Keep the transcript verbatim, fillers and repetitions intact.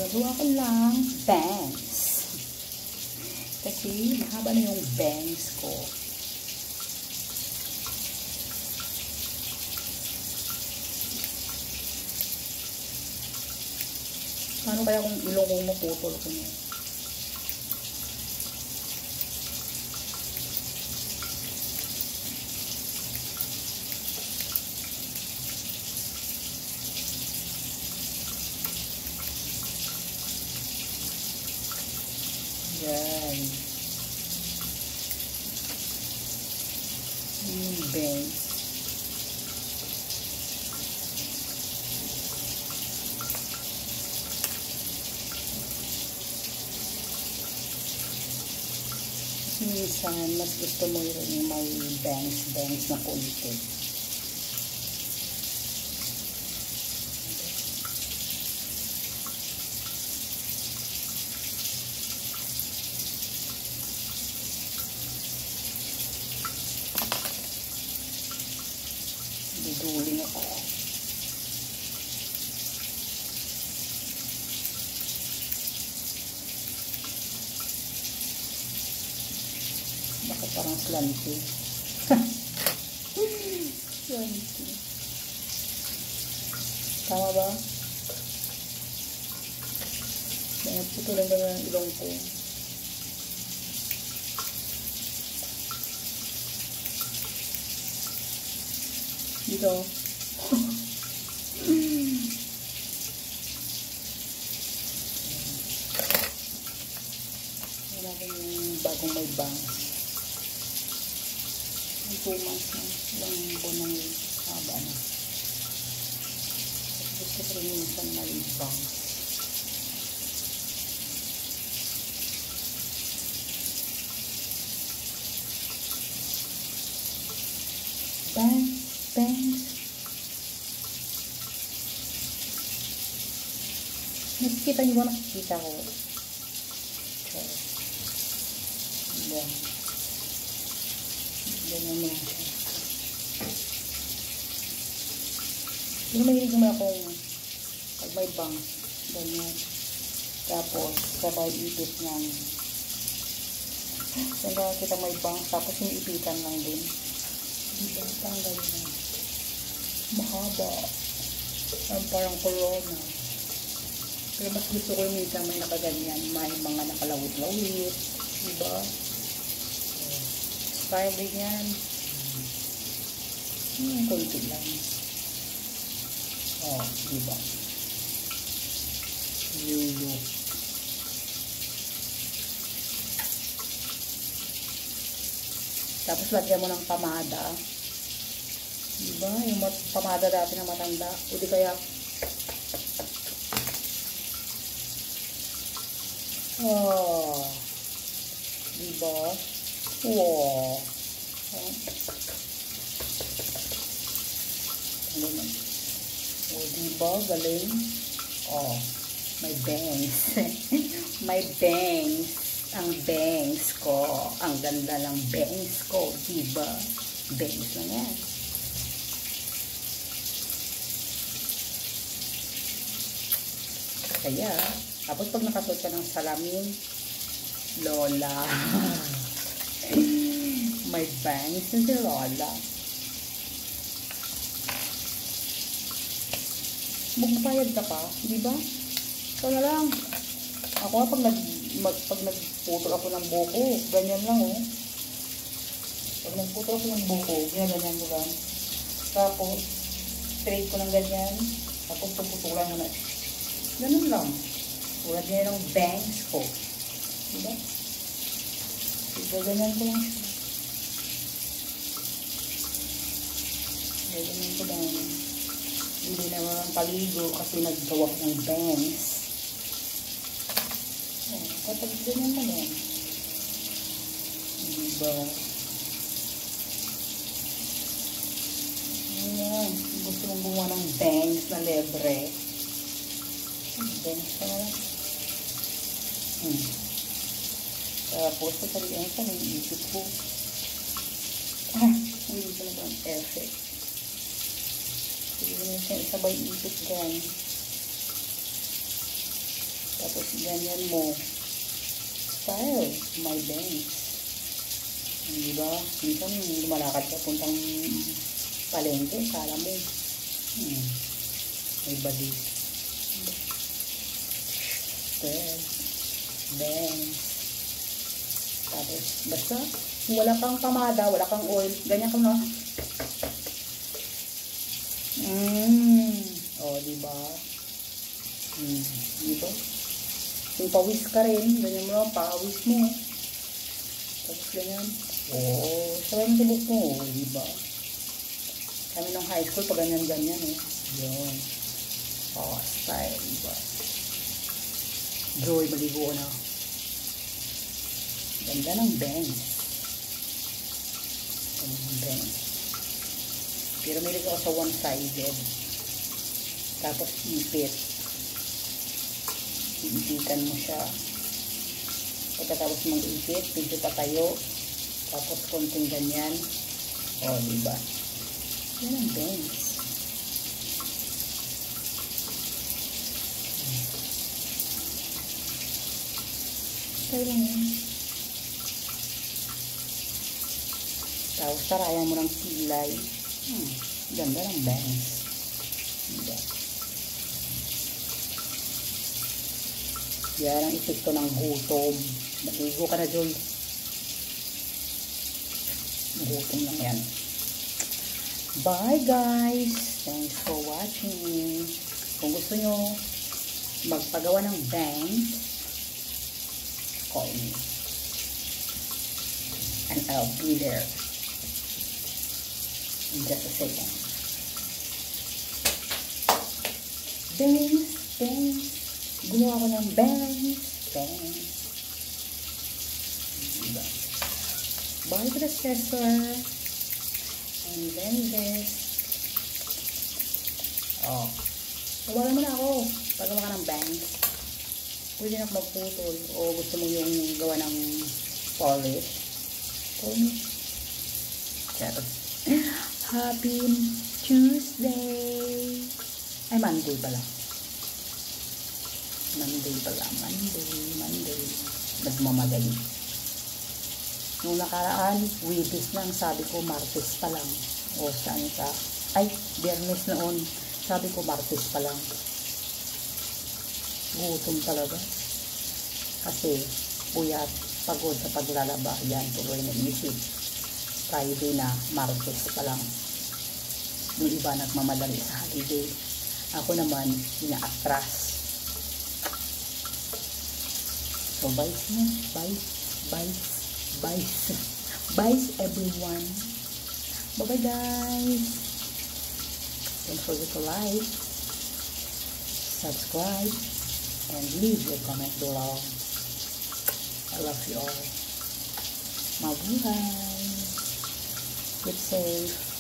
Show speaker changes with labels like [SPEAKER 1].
[SPEAKER 1] Gagawa ko lang bangs. Kasi mahaba na yung bangs ko. Paano kaya kung ilong ko maputol ko niya? Yan. Yung bangs. Minsan, mas gusto mo yung may bangs-bangs na konti. Duduling ako. Bakit parang slanty? Slanty. Tama ba? Dahil putulan ba ng ilong ko? Dito. Wala ko yung bagong may bangs. May two months na. Ilang buwan ng haba na. Gusto ko rin minsan may bangs. Bangs. Bangs. Nakikita niyo ba? Nakikita ko. Okay. Yan. Ganyan mo. Hindi mahilig naman akong pag may bangs. Ganyan. Tapos, sabay ipit niyan. Kaya kita may bangs. Tapos, iniipitan lang din. Diba? Tanggal na. Mahaba. Ang parang corona. Pero mas gusto ko yung minsan may nakaganyan. May mga nakalawit-lawit. Diba? Style din yan. Hmm, konti lang. Oh, diba? Yuyo. Tapos lagyan mo ng pamada. Diba? Yung pamada dati na matanda. O di kaya oh. Diba? Wow. Oh. Ano o diba? Galing. Oh. May bangs. May bangs. Ang bangs ko. Ang ganda ng bangs ko. Diba? Bangs na yan. Kaya, tapos pag nakasuot ka ng salamin, Lola. May bangs na si Lola. Magpapayad ka pa, di ba? Ito na lang. Ako pag nag mag, pag nagputol ako ng buko, ganyan lang oh. Pag nagputol ako ng buko, ganyan ganyan ko lang. Tapos straight ko ng ganyan, tapos puputulan mo na. Ganun lang. Tulad niya ng bangs ko. Diba? Diba ganyan ko lang. Ganyan ko lang. Hindi naman ang paligo kasi naggawa ng bangs. Oh, kapag ganyan na yan. Diba? Ayan. Gusto mong gumawa ng bangs na lebre. Bangs ka na lang. Hmm. Tapos, kasalihan ka na yung isip ko. Ah, hindi ko na ba ang effect. Hindi ko na siya isabay isip dyan. Tapos ganyan mo. Style, my bangs. Diba? Minsan lumalakad ka puntang palengke, kala mo. Hmm. May bali. Style, bangs. Tapos, basta, wala kang pamada, wala kang oil, ganyan ka na. Mmm. O, diba? Hmm. Diba? Yung pawis ka rin, ganyan mo lang, pawis mo. Tapos ganyan. Oo, sabay mo tibok mo, diba? Kami nung high school, pag ganyan-ganyan eh. Yun. Oh, style, diba? Joy, maligo na. Ganda ng bangs. Ganda ng bangs. Pero may ligaw sa one-sided. Tapos ipit. Iipitan mo siya. Pagkatapos mong ipit, pinto patayo. Tapos konting ganyan. O, diba? Yan ang bangs. Kaya lang yun. Tapos sarayan mo ng kilay. Hmm, ganda ng bangs. Diba? Yan ang epekto ng gutom. Maligo ka na, Joy. Gutom lang yan. Bye, guys. Thanks for watching. Kung gusto nyo magpagawa ng bangs, call me. And I'll be there in just a second. Bangs, bangs. Gumawa ko ng bangs, bangs. Diba? Bye, processor. And then this. Oh. Tawagan mo na ako. Pagawa ka ng bangs. Pwede na magputol. O gusto mo yung gawa ng polish. Call me. Charot. Happy Tuesday. Ay, Monday pala. Monday pala. Monday, Monday. Nagmamadali. Nung nakaraan, Wibis lang. Sabi ko, Martes pa lang. O, saan ka? Ay, Biyernes noon. Sabi ko, Martes pa lang. Gutom talaga. Kasi, puyat, pagod sa paglalaba. Yan, tuloy na isip. Friday na, Martes pa lang. Yung iba nagmamadali sa holiday. Ako naman, ina-atras. So, bye na. Bye. Bye. Bye. Bye, everyone. Bye-bye, guys. Don't forget to like, subscribe, and leave your comment below. I love you all. Mabuhay. Keep safe.